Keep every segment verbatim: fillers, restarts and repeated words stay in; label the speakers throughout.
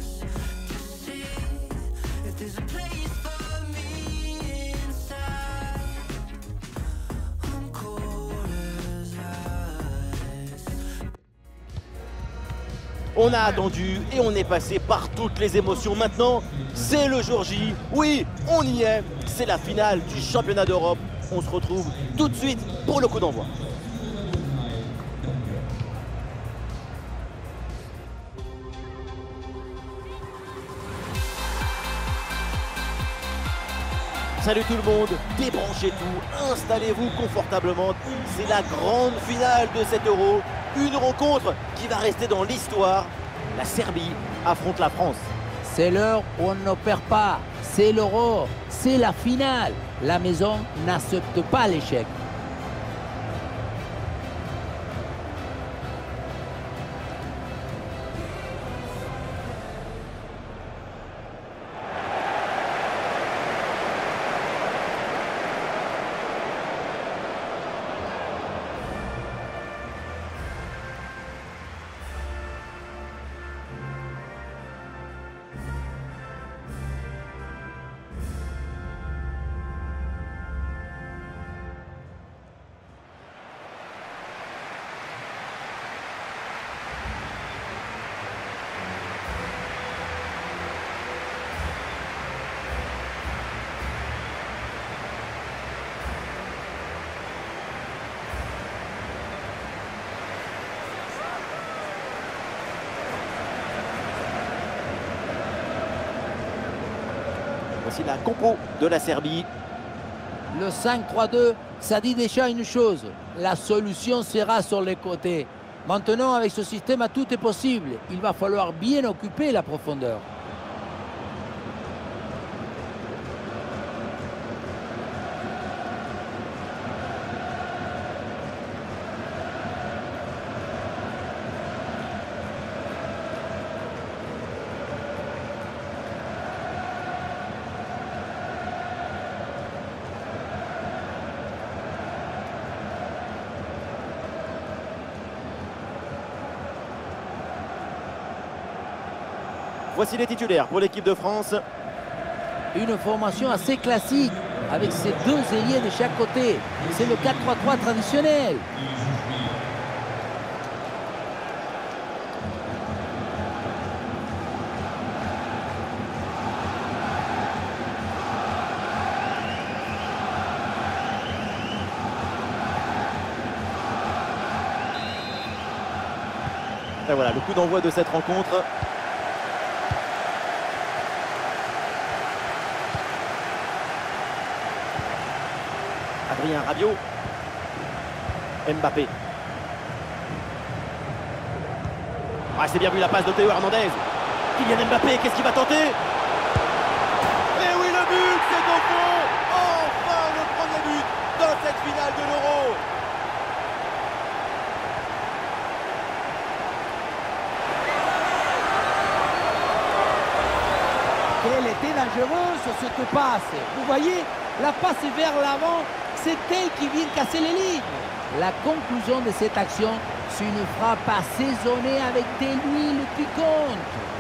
Speaker 1: On a attendu et on est passé par toutes les émotions. Maintenant, c'est le jour J. Oui, on y est. C'est la finale du championnat d'Europe. On se retrouve tout de suite pour le coup d'envoi. Salut tout le monde, débranchez tout, installez-vous confortablement. C'est la grande finale de cet Euro. Une rencontre qui va rester dans l'histoire. La Serbie affronte la France.
Speaker 2: C'est l'heure où on ne perd pas. C'est l'Euro, c'est la finale. La maison n'accepte pas l'échec.
Speaker 1: Voici la compo de la Serbie.
Speaker 2: Le cinq trois deux, ça dit déjà une chose. La solution sera sur les côtés. Maintenant, avec ce système, tout est possible. Il va falloir bien occuper la profondeur.
Speaker 1: Voici les titulaires pour l'équipe de France.
Speaker 2: Une formation assez classique, avec ces deux ailiers de chaque côté. C'est le quatre trois trois traditionnel.
Speaker 1: Et voilà, le coup d'envoi de cette rencontre. Adrien Rabiot. Mbappé. Ah, c'est bien vu la passe de Théo Hernandez. Kylian Mbappé, qu'est-ce qu'il va tenter? Et oui, le but, c'est au fond. Enfin, le premier but dans cette finale de l'Euro.
Speaker 2: Elle était dangereuse cette passe. Vous voyez, la passe vers l'avant, c'est elle qui vient casser les lignes. La conclusion de cette action, c'est une frappe assaisonnée avec de l'huile qui compte.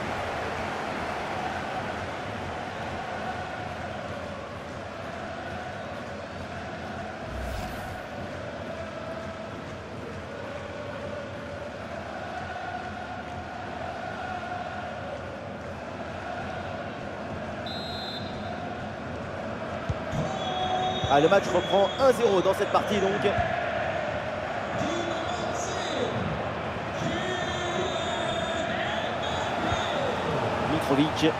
Speaker 1: Ah, le match reprend un zéro dans cette partie donc. Mitrovic.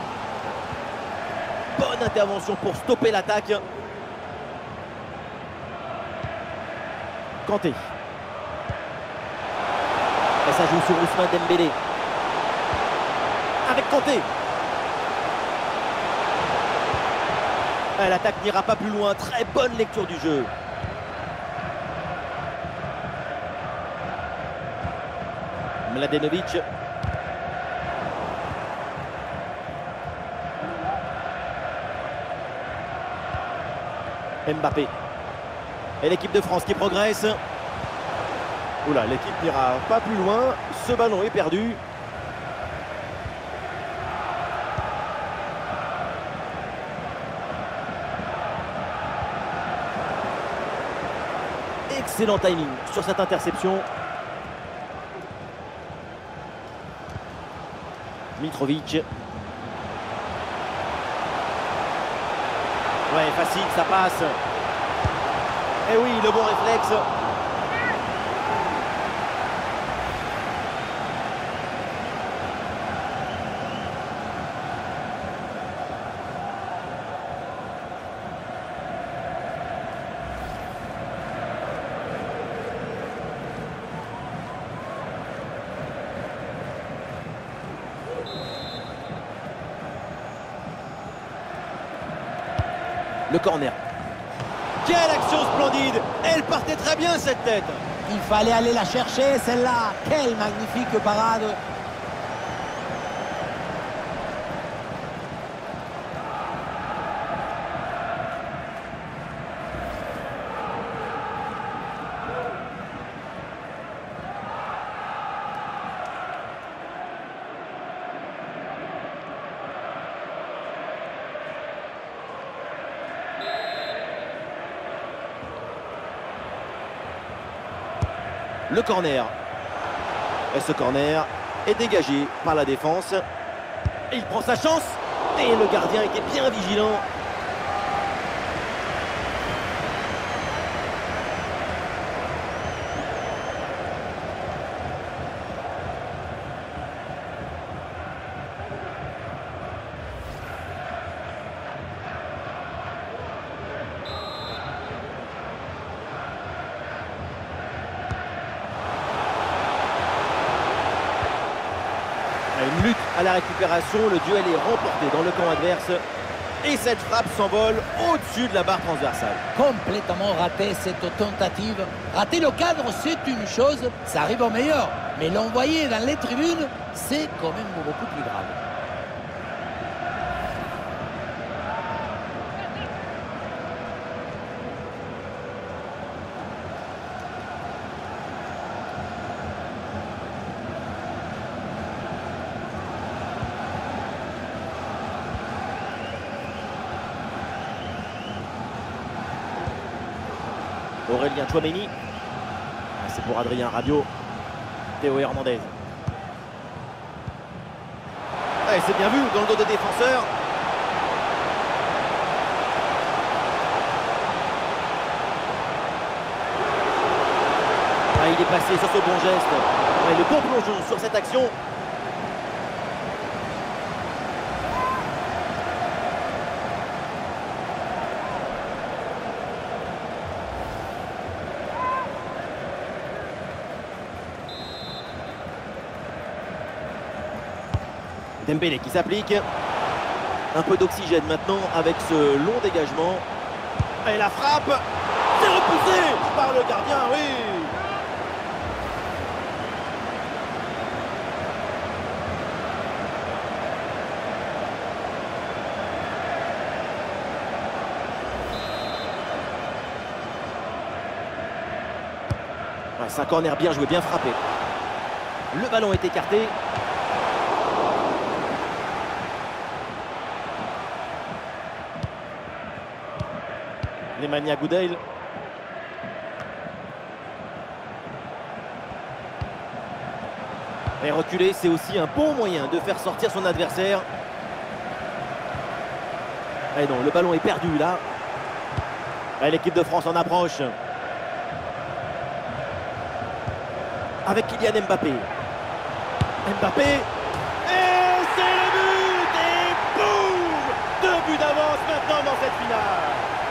Speaker 1: Bonne intervention pour stopper l'attaque. Kanté. Et ça joue sur Ousmane Dembélé. Avec Kanté. L'attaque n'ira pas plus loin. Très bonne lecture du jeu. Mladenovic. Mbappé. Et l'équipe de France qui progresse. Oula, l'équipe n'ira pas plus loin. Ce ballon est perdu. Excellent timing sur cette interception. Mitrovic. Ouais, facile, ça passe. Et oui, le bon réflexe. Le corner. Quelle action splendide! Elle partait très bien cette tête.
Speaker 2: Il fallait aller la chercher celle-là. Quelle magnifique parade!
Speaker 1: Le corner. Et ce corner est dégagé par la défense. Et il prend sa chance. Et le gardien était bien vigilant. Une lutte à la récupération, le duel est remporté dans le camp adverse et cette frappe s'envole au-dessus de la barre transversale.
Speaker 2: Complètement raté cette tentative. Rater le cadre, c'est une chose, ça arrive au meilleur. Mais l'envoyer dans les tribunes, c'est quand même beaucoup plus grave.
Speaker 1: Aurélien Tchouaméni. C'est pour Adrien Rabiot. Théo Hernandez. Ouais, c'est bien vu dans le dos des défenseurs. Ah, il est passé sur ce bon geste. Ouais, le bon plongeon sur cette action. Dembélé qui s'applique. Un peu d'oxygène maintenant avec ce long dégagement. Et la frappe, c'est repoussé par le gardien, oui. Ouais, c'est un corner bien joué, bien frappé. Le ballon est écarté. Nemanja Goudeil. Et reculer, c'est aussi un bon moyen de faire sortir son adversaire. Et non, le ballon est perdu là. L'équipe de France en approche. Avec Kylian Mbappé. Mbappé. Et c'est le but! Et boum! Deux buts d'avance maintenant dans cette finale.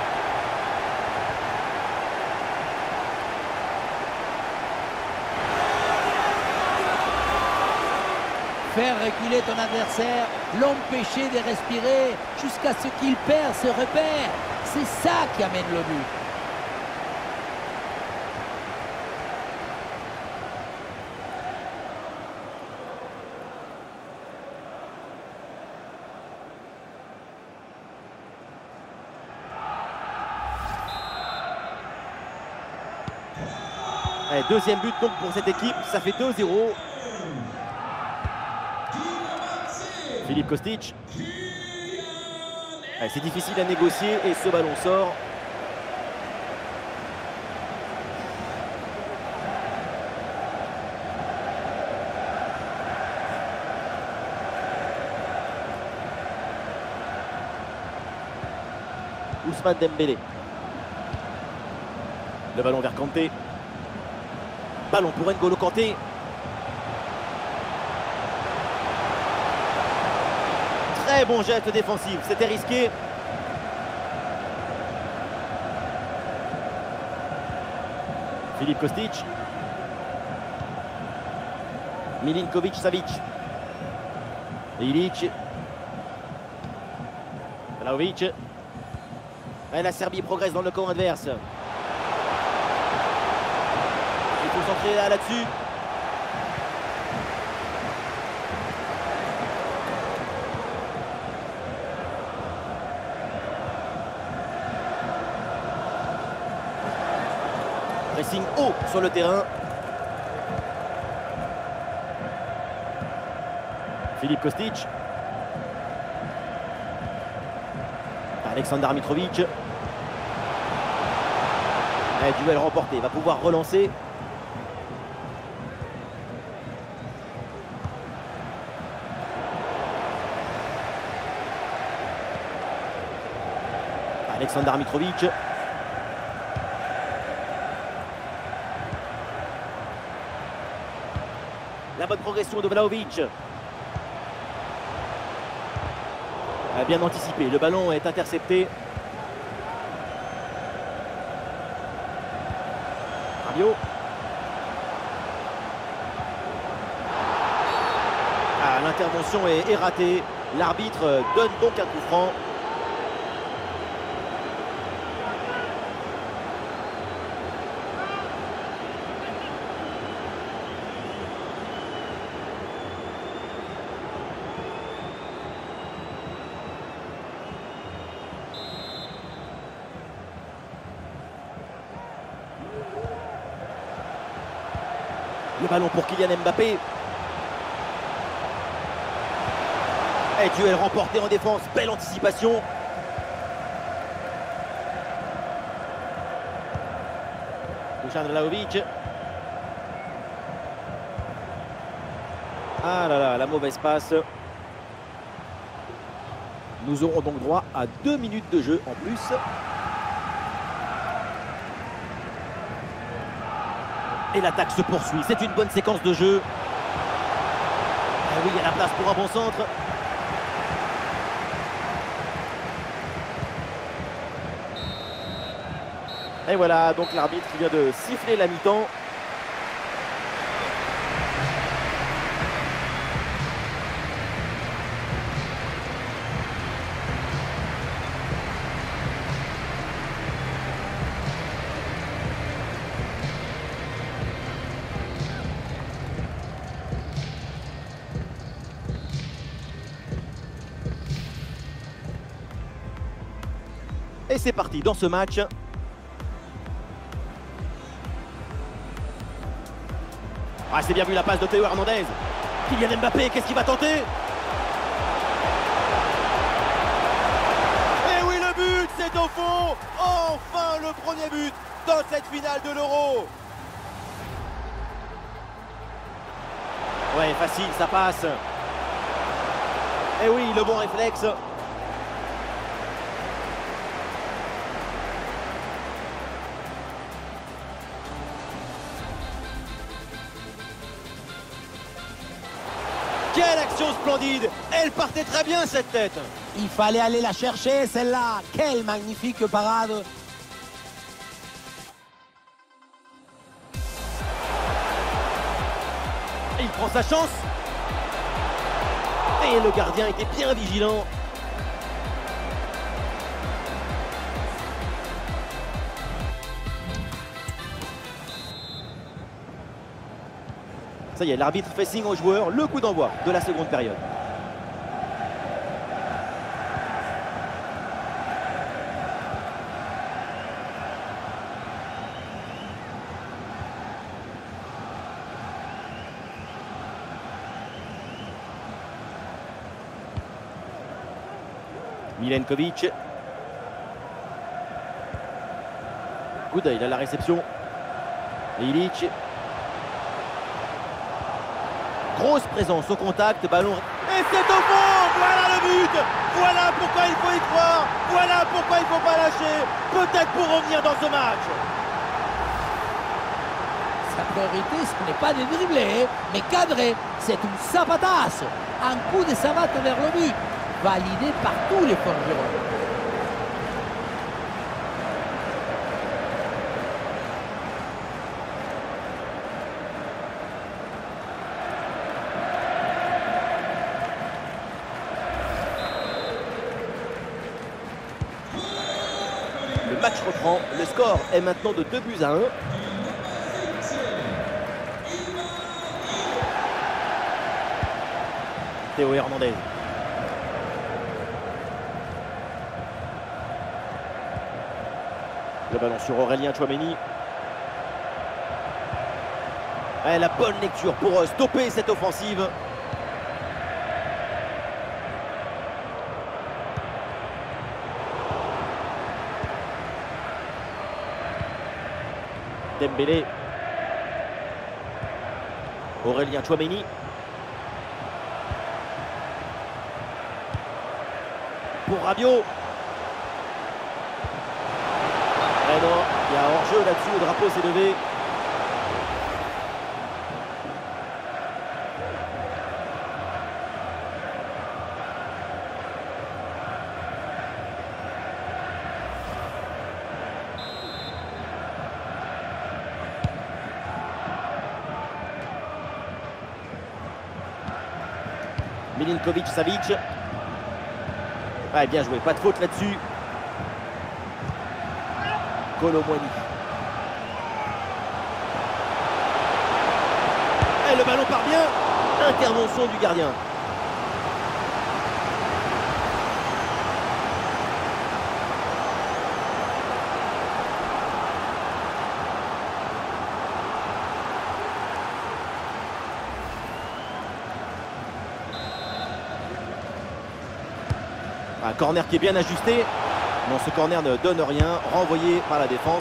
Speaker 2: Faire reculer ton adversaire, l'empêcher de respirer jusqu'à ce qu'il perd ses repères. C'est ça qui amène le but.
Speaker 1: Allez, deuxième but donc pour cette équipe, ça fait deux zéro. Philippe Kostic. C'est difficile à négocier et ce ballon sort. Ousmane Dembélé. Le ballon vers Kanté. Ballon pour N'Golo Kanté. Très bon geste défensif, c'était risqué. Filip Kostic. Milinkovic Savic. Ilic. Vlahovic. Et la Serbie progresse dans le camp adverse. Il faut s'entrer là, là-dessus. Pressing haut sur le terrain. Filip Kostic. Aleksandar Mitrovic. Et duel remporté, va pouvoir relancer. Aleksandar Mitrovic. La bonne progression de Vlahovic. Bien anticipé, le ballon est intercepté. Rabiot. Ah, l'intervention est, est ratée. L'arbitre donne donc un coup franc. Le ballon pour Kylian Mbappé. Et duel remporté en défense. Belle anticipation. Dusan Vlahovic. Ah là là, la mauvaise passe. Nous aurons donc droit à deux minutes de jeu en plus. Et l'attaque se poursuit. C'est une bonne séquence de jeu. Et oui, il y a la place pour un bon centre. Et voilà, donc l'arbitre qui vient de siffler la mi-temps. Et c'est parti dans ce match. Ah, c'est bien vu la passe de Théo Hernandez. Kylian Mbappé, qu'est-ce qu'il va tenter? Et oui, le but, c'est au fond. Enfin, le premier but dans cette finale de l'Euro. Ouais, facile, ça passe. Et oui, le bon réflexe. Quelle action splendide! Elle partait très bien cette tête.
Speaker 2: Il fallait aller la chercher celle-là. Quelle magnifique parade.
Speaker 1: Il prend sa chance. Et le gardien était bien vigilant. Ça y est, l'arbitre fait signe aux joueurs, le coup d'envoi de la seconde période. Milenkovic. Gouda, il a la réception. Ilic. Grosse présence au contact, ballon. Et c'est au fond. Voilà le but. Voilà pourquoi il faut y croire. Voilà pourquoi il ne faut pas lâcher. Peut-être pour revenir dans ce match.
Speaker 2: Sa priorité, ce n'est pas de dribbler, mais cadrer. C'est une sapatasse. Un coup de savate vers le but, validé par tous les forgerons.
Speaker 1: Le match reprend. Le score est maintenant de deux buts à un. Théo Hernandez. Le ballon sur Aurélien Tchouaméni. Et la bonne lecture pour stopper cette offensive. Dembélé. Aurélien Tchouaméni. Pour Rabiot. Eh non, il y a hors-jeu là-dessus, le drapeau s'est levé. Milinkovic Savic. Ah, bien joué, pas de faute là-dessus. Kolo Muani. Et le ballon part bien. Intervention du gardien. Un corner qui est bien ajusté. Non, ce corner ne donne rien. Renvoyé par la défense.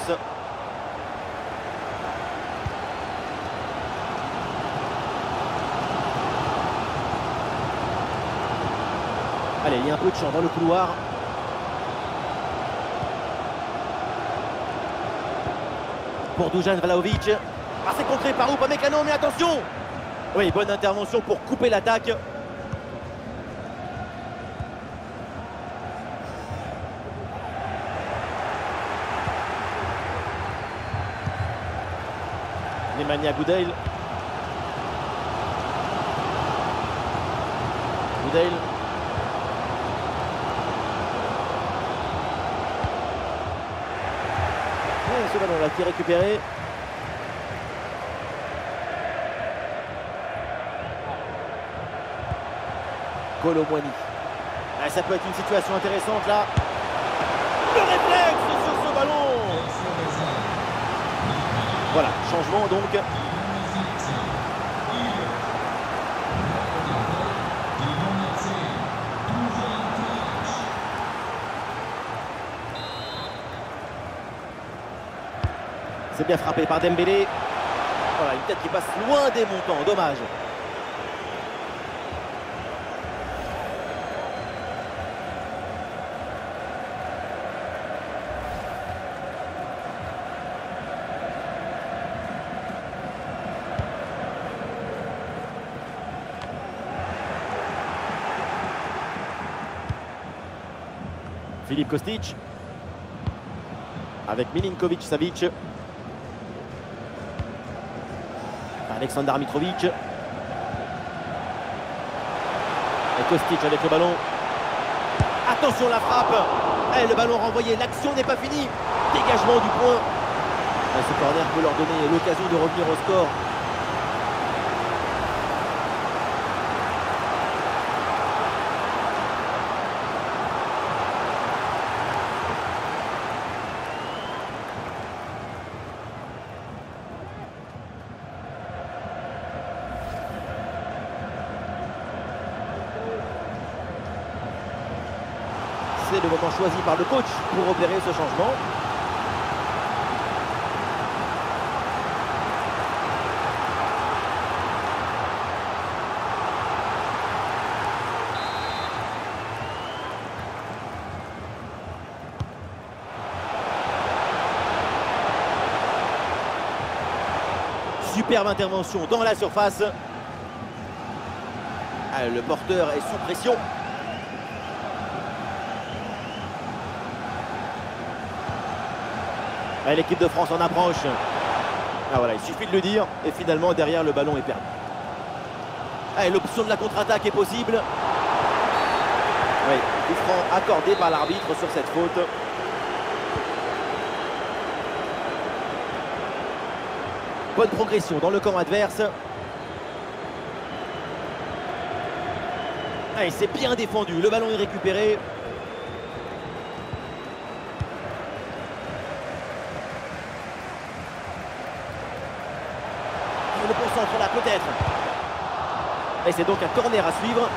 Speaker 1: Allez, il y a un peu de champ dans le couloir. Pour Dusan Vlahovic. Ah, c'est contré par Upamecano, mais attention! Oui, bonne intervention pour couper l'attaque. Nemanja Goudeil. Goudeil. Et ce ballon là qui est récupéré. Kolo Muani. Ah, ça peut être une situation intéressante là. Le réflexe sur ce ballon. Voilà, changement donc. C'est bien frappé par Dembélé. Voilà, une tête qui passe loin des montants, dommage. Filip Kostic avec Milinkovic Savic. Aleksandar Mitrovic. Et Kostic avec le ballon. Attention la frappe. Et le ballon renvoyé. L'action n'est pas finie. Dégagement du point. Et ce corner peut leur donner l'occasion de revenir au score. C'est le moment choisi par le coach pour opérer ce changement. Superbe intervention dans la surface. Ah, le porteur est sous pression. Ah, l'équipe de France en approche. Ah, voilà, il suffit de le dire. Et finalement, derrière, le ballon est perdu. Ah, l'option de la contre-attaque est possible. Oui, coup franc accordé par l'arbitre sur cette faute. Bonne progression dans le camp adverse. Ah, c'est bien défendu, le ballon est récupéré. Et le bon centre là peut-être. Et c'est donc un corner à suivre.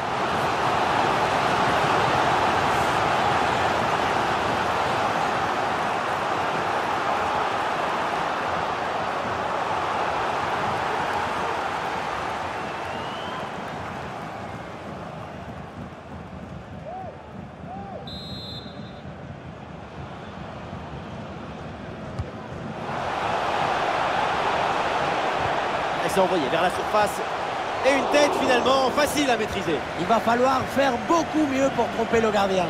Speaker 1: C'est envoyé vers la surface et une tête finalement facile à maîtriser.
Speaker 2: Il va falloir faire beaucoup mieux pour tromper le gardien.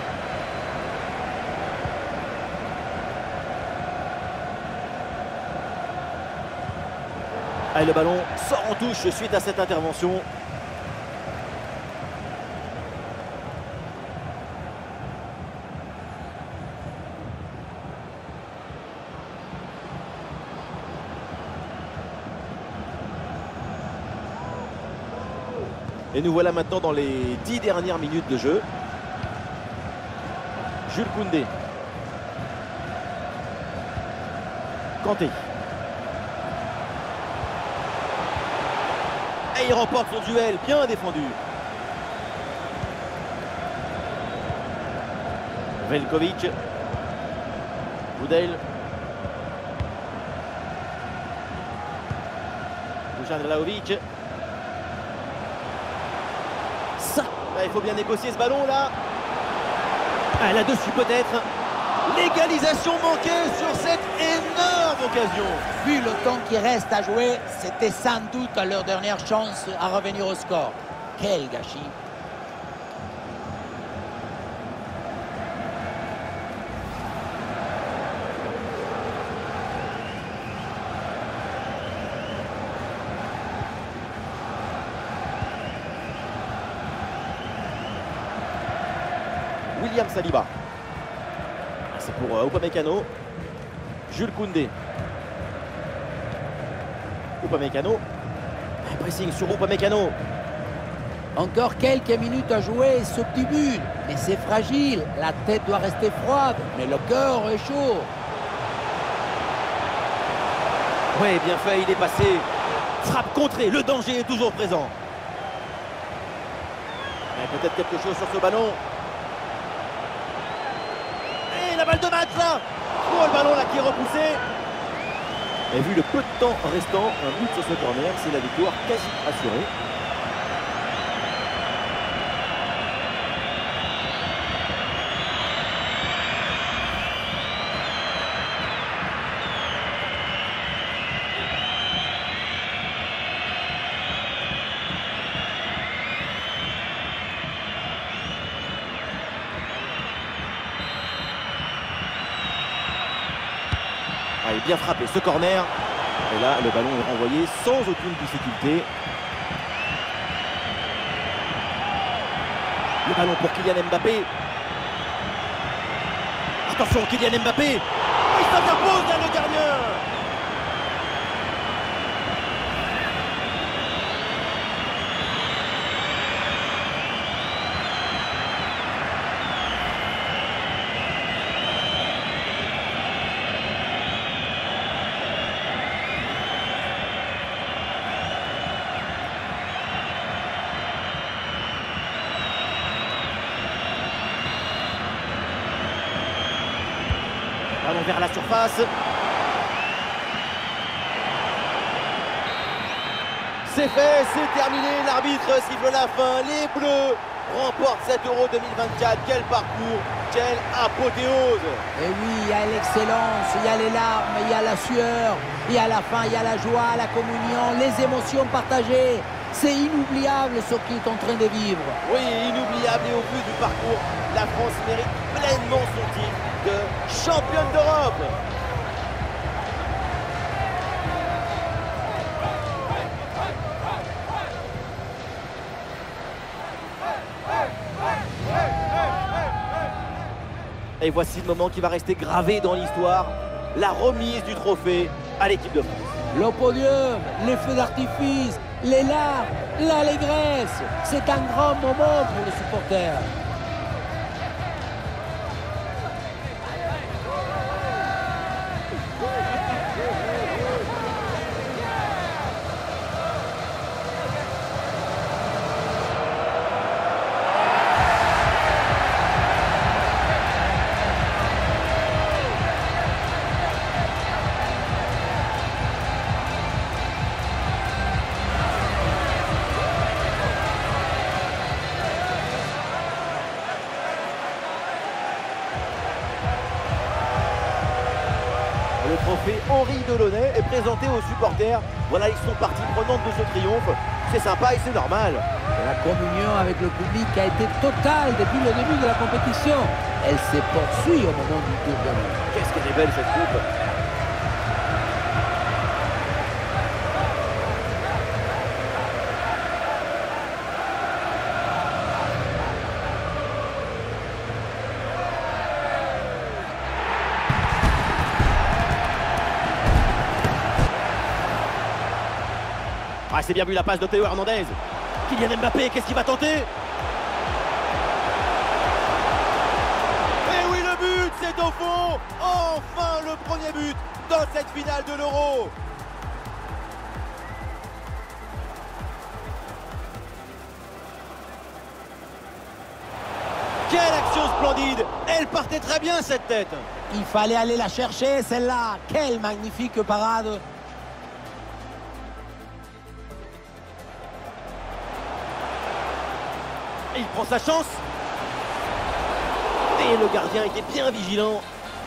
Speaker 1: Allez, le ballon sort en touche suite à cette intervention. Et nous voilà maintenant dans les dix dernières minutes de jeu. Jules Koundé. Kanté. Et il remporte son duel, bien défendu. Veljković. Boudel. Dusan Vlahović. Ça, il faut bien négocier ce ballon là. Ah, là-dessus peut-être. L'égalisation manquée sur cette énorme occasion.
Speaker 2: Vu le temps qui reste à jouer, c'était sans doute leur dernière chance à revenir au score. Quel gâchis.
Speaker 1: William Saliba. C'est pour euh, Upamecano. Jules Koundé. Upamecano. Pressing sur Upamecano.
Speaker 2: Encore quelques minutes à jouer, ce petit but. Mais c'est fragile. La tête doit rester froide, mais le cœur est chaud.
Speaker 1: Oui, bien fait, il est passé. Frappe contrée, le danger est toujours présent. Peut-être quelque chose sur ce ballon. La balle de match là. Oh, le ballon là qui est repoussé. Et vu le peu de temps restant, un but sur ce corner, c'est la victoire quasi assurée. Ah, il est bien frappé ce corner. Et là, le ballon est renvoyé sans aucune difficulté. Le ballon pour Kylian Mbappé. Attention, Kylian Mbappé. Il s'interpose là, le gardien. Ballon vers la surface. C'est fait, c'est terminé. L'arbitre siffle la fin. Les Bleus remporte cet Euro deux mille vingt-quatre. Quel parcours, quelle apothéose!
Speaker 2: Et oui, il y a l'excellence, il y a les larmes, il y a la sueur, et à la fin, il y a la joie, la communion, les émotions partagées. C'est inoubliable ce qu'il est en train de vivre.
Speaker 1: Oui, inoubliable, et au vu du parcours, la France mérite pleinement son titre de championne d'Europe. Et voici le moment qui va rester gravé dans l'histoire, la remise du trophée à l'équipe de France.
Speaker 2: Le podium, les feux d'artifice, les larmes, l'allégresse, c'est un grand moment pour les supporters.
Speaker 1: Le trophée Henri Delaunay est présenté aux supporters. Voilà, ils sont partie prenante de ce triomphe. C'est sympa et c'est normal.
Speaker 2: La communion avec le public a été totale depuis le début de la compétition. Elle s'est poursuivie au moment du tour de main.
Speaker 1: Qu'est-ce qu'elle est belle cette coupe! Ah, c'est bien vu la passe de Théo Hernandez. Kylian Mbappé, qu'est-ce qu'il va tenter? Et oui, le but, c'est au fond. Enfin, le premier but dans cette finale de l'Euro. Quelle action splendide! Elle partait très bien, cette tête.
Speaker 2: Il fallait aller la chercher, celle-là. Quelle magnifique parade!
Speaker 1: Et il prend sa chance. Et le gardien était bien vigilant.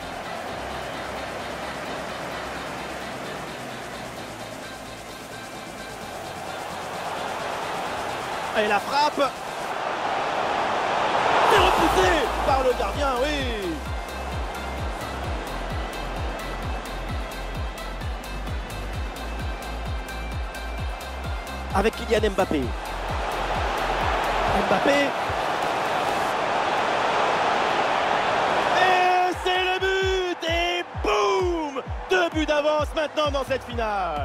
Speaker 1: Et la frappe. C'est repoussé par le gardien, oui. Avec Kylian Mbappé. Mbappé. Et c'est le but. Et boum, deux buts d'avance maintenant dans cette finale.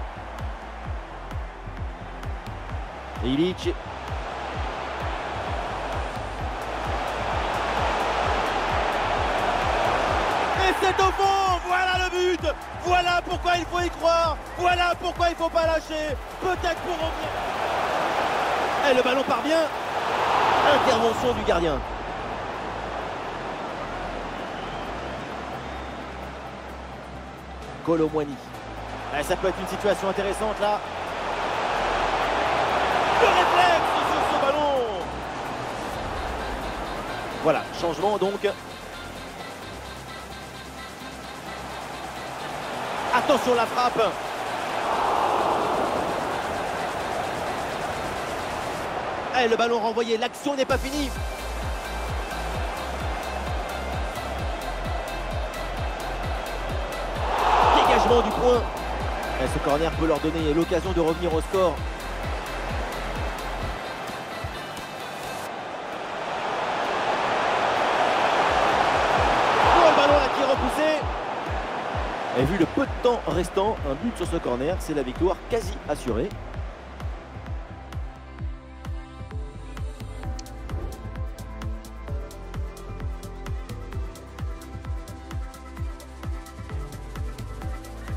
Speaker 1: Illich. Et c'est au fond. Voilà le but. Voilà pourquoi il faut y croire. Voilà pourquoi il ne faut pas lâcher. Peut-être pour revenir. Et le ballon part bien. Intervention du gardien. Kolo Muani. Eh, ça peut être une situation intéressante là. Le réflexe sur ce ballon. Voilà, changement donc. Attention la frappe. Et le ballon renvoyé, l'action n'est pas finie. Dégagement du point. Et ce corner peut leur donner l'occasion de revenir au score. Oh, le ballon là qui est repoussé. Et vu le peu de temps restant, un but sur ce corner, c'est la victoire quasi assurée.